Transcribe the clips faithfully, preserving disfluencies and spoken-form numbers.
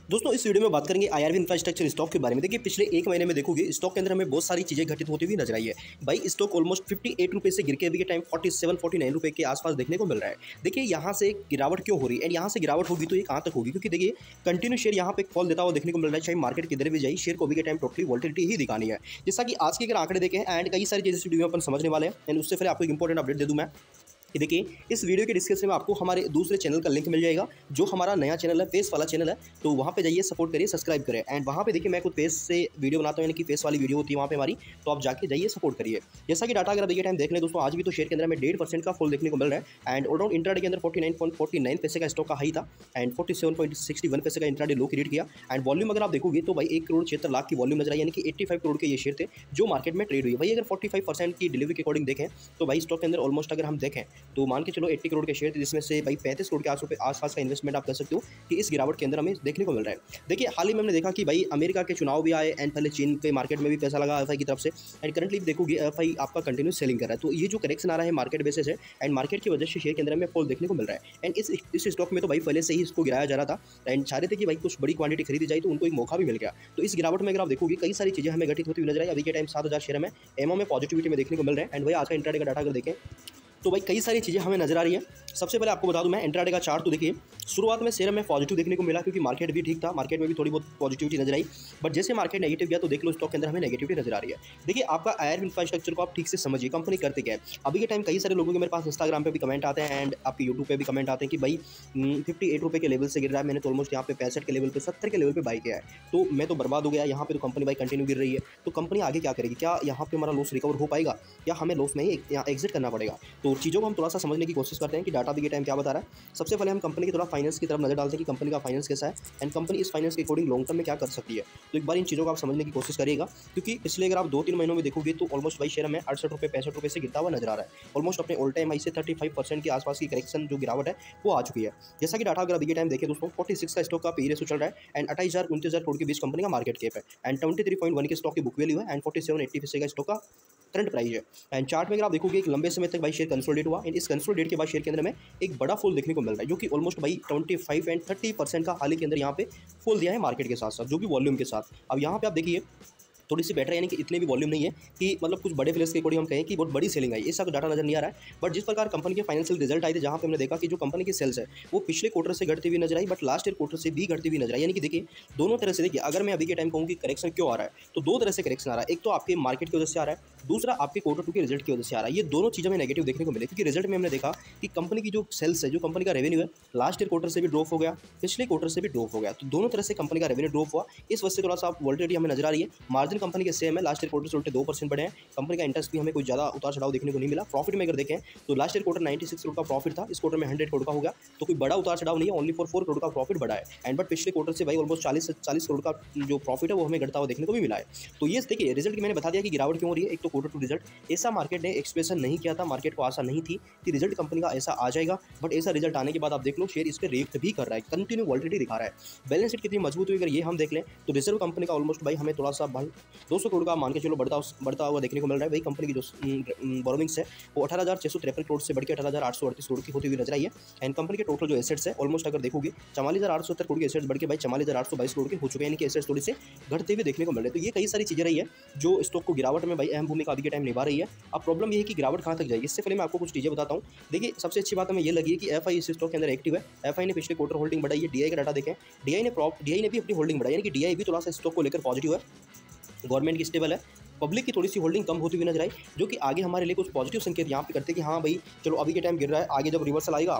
दोस्तों इस वीडियो में बात करेंगे आईआरबी इंफ्रास्ट्रक्चर स्टॉक के बारे में। देखिए पिछले एक महीने में देखोगे स्टॉक के अंदर हमें बहुत सारी चीजें घटित होती हुई नजर आई है। भाई स्टॉक ऑलमोस्ट फिफ्टी एट रुपए से गिर के अभी के time forty seven forty nine रुपए के आसपास देखने को मिल रहा है। देखिए यहाँ से गिरावट क्यों हो रही है एंड यहाँ से गिरावट होगी तो ये कहाँ तक होगी, क्योंकि देखिए कंटिन्यू शेयर यहाँ पे फॉल देता हुआ देखने को मिल रहा है। चाहे मार्केट किधर भी जाए शेयर को अभी के टाइम टोटली वोलेटिलिटी ही दिखानी है। जैसा कि आज के अगर आंकड़े देखें एंड कई सारी चीजें इस वीडियो में अपन समझने वाले हैं एंड उससे पहले आपको एक इंपॉर्टेंट अपडेट दे दूं मैं कि देखिए इस वीडियो के डिस्क्रिप्शन में आपको हमारे दूसरे चैनल का लिंक मिल जाएगा, जो हमारा नया चैनल है, फेस वाला चैनल है। तो वहाँ पे जाइए, सपोर्ट करिए, सब्सक्राइब करें एंड वहाँ पे देखिए मैं खुद फेस से वीडियो बनाता हूँ, यानी कि फेस वाली वीडियो होती है वहाँ पे हमारी, तो आप जाके जाइए सपोर्ट करिए। जैसा कि डाटा अगर अभी के टाइम देख लें दोस्तों, आज भी तो शेयर के अंदर में डेढ़ परसेंट का फॉल देखने को मिल रहा है एंड ऑलराउंड इंट्राडे के अंदर forty nine point forty nine पैसे का स्टॉक का हाई था and forty seven point sixty one पैसे का इंट्राडे लो क्रिएट किया एंड वॉल्यूम अगर आप देखोगे तो भाई एक करोड़ छिहत्तर लाख की वॉल्यूम नजर आई, यानी कि एट्टी फाइव करोड़ के ये शेयर थे जो मार्केट में ट्रेड हुई। भाई अगर फोर्टी फाइव परसेंट की डिलीवरी के अकॉर्डिंग देखें तो भाई स्टॉक के अंदर ऑलमोस्ट अगर हम देखें तो मान के चलो अस्सी करोड़ के शेयर थे, जिसमें से भाई पैंतीस करोड़ के आसपास का इन्वेस्टमेंट आप कर सकते हो कि इस गिरावट के अंदर हमें देखने को मिल रहा है। देखिए हाल ही में हमने देखा कि भाई अमेरिका के चुनाव भी आए एंड पहले चीन के मार्केट में भी पैसा लगा एफआई की तरफ से एंड करंटली देखोगे एफआई आपका कंटिन्यू सेलिंग कर रहा है। तो ये जो करेक्शन आ रहा है मार्केट बेसिस है एंड मार्केट की वजह से शेयर के अंदर में फॉल देखने को मिल रहा है एंड इस इस स्टॉक में तो भाई पहले से ही इसको गिराया जा रहा था एंड चाह रहे थे कि भाई कुछ बड़ी क्वांटिटी खरीदी जाए, तो उनको एक मौका भी मिल गया। तो इस गिरावट में अगर आप देखोगे कई सारी चीजें हमें घटित होती हुई नजर आई। अभी के टाइम सात हजार शेयर में एमओ में पॉजिटिविटी में देखने को मिल रहे हैं एंड भाई आज का इंट्राडे का डाटा अगर देखें तो भाई कई सारी चीज़ें हमें नजर आ रही है। सबसे पहले आपको बता दूं मैं इंट्राडे का चार्ट, तो देखिए शुरुआत में शेयर में पॉजिटिव देखने को मिला क्योंकि मार्केट भी ठीक था, मार्केट में भी थोड़ी बहुत पॉजिटिविटी नजर आई, बट जैसे मार्केट नेगेटिव गया तो देख लो स्टॉक के अंदर हमें नेगेटिविटी नजर आ रही है। देखिए आपका आईआरबी इंफ्रास्ट्रक्चर को आप ठीक से समझिए, कंपनी करते क्या है। अभी के टाइम कई सारे लोगों के मेरे पास इंस्टाग्राम पे भी कमेंट आते हैं एंड आपके यूट्यूब पे भी कमेंट आते हैं कि भाई फिफ्टी एट रुपये के लेवल से गिर रहा है, मैंने तो ऑलमोस्ट यहाँ पे पैंसठ के लेवल पे सत्तर के लेवल पे बाई किया है, तो मैं तो बर्बाद हो गया। यहाँ पे तो कंपनी भाई कंटिन्यू गिर रही है, तो कंपनी आगे क्या करेगी? क्या यहाँ पे हमारा लॉस रिकवर हो पाएगा या हमें लॉस में ही यहाँ एग्जिट करना पड़ेगा? तो चीज़ों को हम थोड़ा सा समझने की कोशिश करते हैं कि डाटा भी के टाइम क्या बता रहा है। सबसे पहले हम कंपनी की थोड़ा फाइनेंस की तरफ नजर डालते हैं कि कंपनी का फाइनेंस कैसा है एंड कंपनी इस फाइनेंस के अकॉर्डिंग लॉन्ग टर्म में क्या कर सकती है। तो एक बार इन चीज़ों को आप समझने की कोशिश करिएगा, क्योंकि पिछले अगर आप दो तीन महीनों में देखोगे तो ऑलमोस्ट भाई शेयर में अड़सठ रुपये पैंसठ रुपये से गिरता हुआ नजर आ रहा है। ऑलमोस्ट अपने ऑल टाइम हाई से थर्टी फाइव परसेंट के आसपास की करेक्शन जो गिरावट है वो आ चुकी है। जैसा कि डाटा अगर अभी के टाइम देखें दोस्तों, फोर्टी सिक्स का स्टॉक का पी रेशो चल रहा है एंड अट्ठाईस हजार उनतीस हजार करोड़ के बीच कंपनी का मार्केट कैप है and twenty three point one के स्टॉक की बुक वैल्यू है एंड फोर्टी सेवन एट्टी पैसे का स्टॉक का करंट प्राइस है। एंड चार्ट में अगर आप देखोगे एक लंबे समय तक भाई शेयर कंसोलिडेट हुआ एंड इस कंसोलिडेट के बाद शेयर के अंदर में एक बड़ा फॉल देखने को मिल रहा है, जो कि ऑलमोस्ट भाई twenty five and thirty percent का हाल ही के अंदर यहाँ पे फॉल दिया है मार्केट के साथ साथ, जो कि वॉल्यूम के साथ। अब यहाँ पे आप देखिए थोड़ी सी बेटर है, यानी कि इतनी भी वॉल्यूम नहीं है कि मतलब कुछ बड़े फ्लेस के अकॉर्डिंग हम कहें कि बहुत बड़ी सेलिंग आई, ऐसा डाटा नजर नहीं आ रहा है। बट जिस प्रकार कंपनी के फाइनेंशियल रिजल्ट आए थे, जहां पे हमने देखा कि जो कंपनी की सेल्स है वो पिछले क्वार्टर से घटती हुई नजर आई, बट लास्ट ईयर क्वार्टर से भी घटती हुई नजर आई। यानी कि देखिए दोनों तरह से देखिए, अगर मैं अभी के टाइम कहूँ कि करेक्शन क्यों आ रहा है तो दो तरह से करेक्शन आ रहा है। एक तो आपके मार्केट की वजह से आ रहा है, दूसरा आपके क्वार्टर टू के रिजल्ट की वजह से आ रहा है। ये दोनों चीज़ें में नेगेटिव देखने को मिले, क्योंकि रिजल्ट में हमने देखा कि कंपनी की जो सेल्स है, जो कंपनी का रेवेन्यू है, लास्ट ईयर क्वार्टर से भी ड्रॉप हो गया, पिछले क्वार्टर से भी ड्रॉप हो गया। तो दोनों तरह से कंपनी का रेवेन्यू ड्रॉप हुआ, इस वजह से थोड़ा सा वोलेटिलिटी हमें नजर आ रही है। मार्जिन कंपनी के सेम है, लास्ट ईयर क्वार्टर से उल्टे दो परसेंट बढ़े हैं। कंपनी का इंटरेस्ट भी हमें कोई ज़्यादा उतार चढ़ाव देखने को नहीं मिला। प्रॉफिट में अगर देखें तो last year quarter ninety six crore का प्रॉफिट था, इस क्वार्टर में हंड्रेड करोड़ का हो गया, तो कोई बड़ा उतार चढ़ाव नहीं है, ओनली फॉर फोर करोड़ का प्रॉफिट बढ़ा है। एंड बट पिछले क्वार्टर से भाई ऑलमोस्ट चालीस चालीस करोड़ का जो प्रॉफिट है वो हमें घटता हुआ देखने को भी मिला है। तो ये देखिए रिजल्ट की मैंने बता दिया कि गिरावट क्यों हो रही है। एक तो क्वार्टर टू रिजल्ट ऐसा मार्केट ने एक्सपेक्टेशन नहीं किया था, मार्केट को आशा नहीं थी कि रिजल्ट कंपनी का ऐसा आ जाएगा, बट ऐसा रिजल्ट आने के बाद आप देख लो शेयर इस पर रिएक्ट भी कर रहा है, कंटिन्यू वोलेटिलिटी दिखा रहा है। बैलेंस शीट कितनी मजबूत हुई अगर ये हम देख लें तो रिजर्व कंपनी का ऑलमोस्ट भाई हमें थोड़ा सा भाई दो सौ करोड़ का मान के चलो बढ़ता बढ़ता हुआ देखने को मिल रहा है। वही कंपनी की जो बोरोविंग्स है वो अठारह हजार छह सौ तिरपन करोड़ से बढ़ के अठारह हजार आठ सौ अड़तीस करोड़ की होती हुई नजर आई है। एंड कंपनी के टोटल जो एसेट्स है ऑलमोस्ट अगर देखोगे चवालीस हजार आठ सौ सत्तर करोड़ के एसेट्स बढ़ के भाई चवालीस हजार आठ सौ बाईस करोड़ के हो चुके हैं, यानी कि एसेट्स थोड़ी से घटते हुए देखने को मिल रहे हैं। तो ये कई सारी चीजें रही है जो स्टॉक को गिरावट में भाई अहम भूमिका अभी के टाइम निभा रही है। अब प्रॉब्लम ये है कि गिरावट कहाँ तक जाएगी। इससे पहले मैं आपको कुछ चीजें बताता हूँ। देखिए सबसे अच्छी बात हमें ये लगी है कि एफआई इस स्टॉक के अंदर एक्टिव है। एफआई ने पिछले क्वार्टर होल्डिंग बढ़ाई है। डीआई का डाटा देखें, डीआई ने डीआई ने भी अपनी होल्डिंग बढ़ाई, यानी कि डीआई भी थोड़ा सा स्टॉक को लेकर पॉजिटिव है, गवर्नमेंट की स्टेबल है, पब्लिक की थोड़ी सी होल्डिंग कम होती हुई नजर आई, जो कि आगे हमारे लिए कुछ पॉजिटिव संकेत यहाँ पे करते हैं कि हाँ भाई चलो अभी के टाइम गिर रहा है, आगे जब रिवर्सल आएगा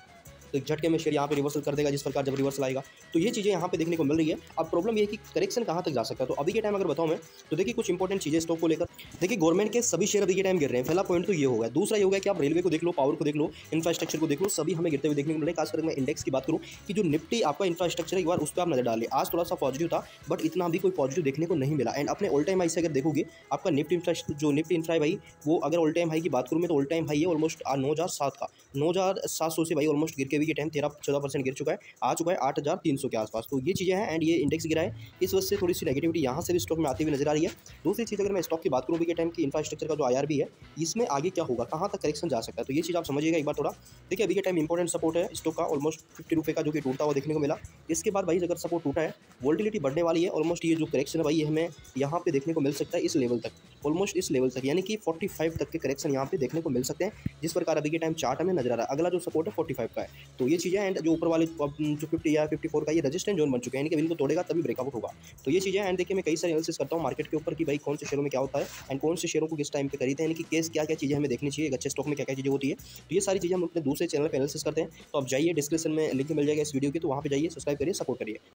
तो एक झटके में शेयर यहाँ पे रिवर्सल कर देगा, जिस प्रकार जब रिवर्सल आएगा तो ये चीज़ें यहाँ पे देखने को मिल रही है। अब प्रॉब्लम ये है कि करेक्शन कहाँ तक जा सकता है। तो अभी के टाइम अगर बताऊँ मैं तो देखिए कुछ इंपॉर्टेंट चीज़ें स्टॉक को लेकर। देखिए गवर्नमेंट के सभी शेयर अभी के टाइम गिर रहे हैं, पहला पॉइंट तो ये होगा। दूसरा ये होगा कि आप रेलवे को देख लो, पावर को देख लो, इंफ्रास्ट्रक्चर को देख लो, सभी हमें गिरते हुए देखने को मिल रहे हैं। खासकर मैं इंडेक्स की बात करूँ कि जो निफ्टी आपका इंफ्रास्ट्रक्चर है, एक बार उस पर आप नजर डालिए। आज थोड़ा सा पॉजिटिव था बट इतना भी कोई पॉजिटिव देखने को नहीं मिला। एंड अपने ऑल टाइम हाई से अगर देखोगे आपका निफ्टी इंफ्रा जो निफ्टी इंफ्रा भाई वो अगर ऑल टाइम हाई की बात करूँ मैं तो ऑल टाइम हाई है ऑलमोस्ट नौ हज़ार सात का, नौ हज़ार सात सौ से भाई ऑलमोस्ट गिर के अभी के टाइम तेरह चौदह परसेंट गिर चुका है, आ चुका है आठ हज़ार तीन सौ के आसपास। तो ये चीज़ें हैं एंड ये इंडेक्स गिरा है, इस वजह से थोड़ी सी नेगेटिविटी यहाँ से भी स्टॉक में आती हुई नजर आ रही है। दूसरी चीज़ अगर मैं स्टॉक की बात करूँ अभी के टाइम की इंफ्रास्ट्रक्चर का जो आई आर बी है, इसमें आगे क्या होगा, कहाँ तक करेक्शन जा सकता है, तो ये चीज़ आप समझिएगा एक बार थोड़ा। देखिए अभी के टाइम इंपॉर्टेंट सपोर्ट है स्टॉक का ऑलमोस्ट फिफ्टी रुपये का, जो कि टूटता हुआ देखने को मिला। इसके बाद भाई अगर सपोर्ट टूटा है, वोल्टिलिटी बढ़ने वाली है, ऑलमोस्ट ये जो करेक्शन है भाई ये हमें यहाँ पे देखने को मिल सकता है इस लेवल तक, ऑलमोस्ट इस लेवल तक, यानी कि पैंतालीस तक के करेक्शन यहाँ पे देखने को मिल सकते हैं, जिस प्रकार अभी के टाइम चार्ट हमें नजर आ रहा है। अगला जो सपोर्ट है पैंतालीस का है, तो ये चीज़ें एंड जो ऊपर वाले जो फिफ्टी या फिफ्टी फोर का ये रेजिस्टेंस जोन बन चुके हैं, यानी कि इनको तोड़ेगा तभी ब्रेकआउट होगा। तो ये चीज़ें एंड देखिए मैं कई सारे एनालिसिस करता हूँ मार्केट के ऊपर कि भाई कौन से शेयरों में क्या होता है एंड कौन से शेयरों को किस टाइम पे खरीदते हैं, यानी कि केस क्या क्या चीज़ें हमें देखनी चाहिए, एक अच्छे स्टॉक में क्या क्या चीज़ें होती है। तो ये सारी चीज़ें हम अपने दूसरे चैनल पर एनालिसिस करते हैं, तो आप जाइए डिस्क्रिप्शन में लिंक मिल जाएगा इस वीडियो की, तो वहाँ पे जाइए, सब्सक्राइब करिए, सपोर्ट करिए।